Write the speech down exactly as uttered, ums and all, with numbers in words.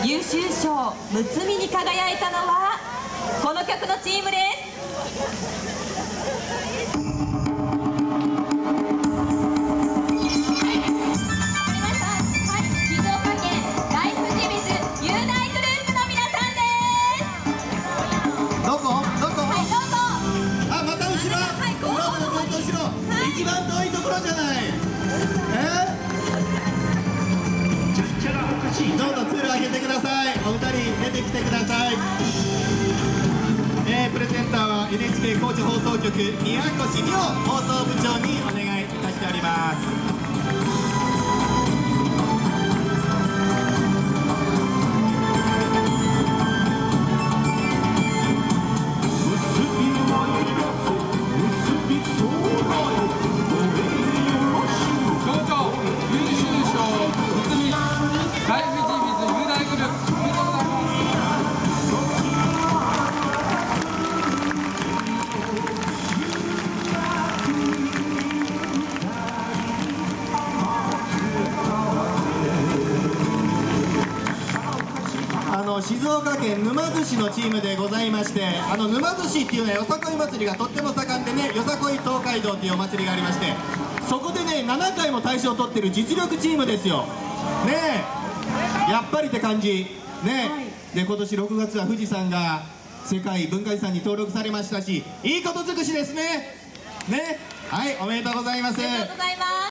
優秀賞むつみに輝いたのはこの曲のチームです。 一番遠いところじゃない。えー、どうぞ通路開けてください。お二人出てきてください。えー、プレゼンターは エヌエイチケー 高知放送局宮越美穂放送部長にお願いいたしております。あの静岡県沼津市のチームでございまして、あの沼津市っていうね、よさこい祭りがとっても盛んでね、よさこい東海道っていうお祭りがありまして、そこでねななかいも大賞を取ってる実力チームですよね。えやっぱりって感じね、はい、で今年ろくがつは富士山が世界文化遺産に登録されましたし、いいこと尽くしですね。ね、はい、おめでとうございます。 ありがとうございます。